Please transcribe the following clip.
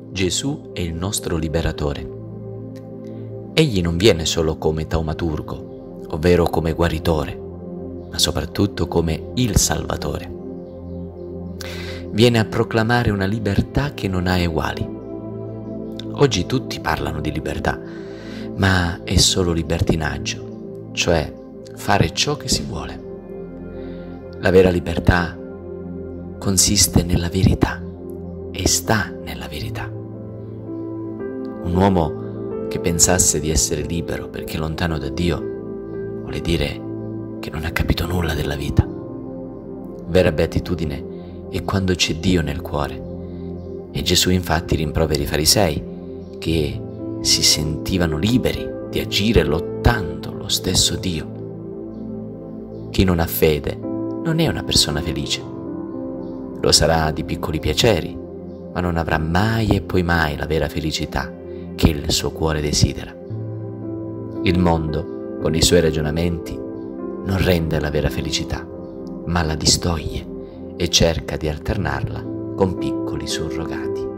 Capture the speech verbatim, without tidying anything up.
Gesù è il nostro liberatore. Egli non viene solo come taumaturgo, ovvero come guaritore, ma soprattutto come il Salvatore. Viene a proclamare una libertà che non ha eguali. Oggi tutti parlano di libertà, ma è solo libertinaggio, cioè fare ciò che si vuole. La vera libertà consiste nella verità e sta nella verità. Un uomo che pensasse di essere libero perché lontano da Dio vuole dire che non ha capito nulla della vita. Vera beatitudine è quando c'è Dio nel cuore. E Gesù infatti rimprovera i farisei che si sentivano liberi di agire lottando lo stesso Dio. Chi non ha fede non è una persona felice. Lo sarà di piccoli piaceri, ma non avrà mai e poi mai la vera felicità che il suo cuore desidera. Il mondo, con i suoi ragionamenti, non rende la vera felicità, ma la distoglie e cerca di alternarla con piccoli surrogati.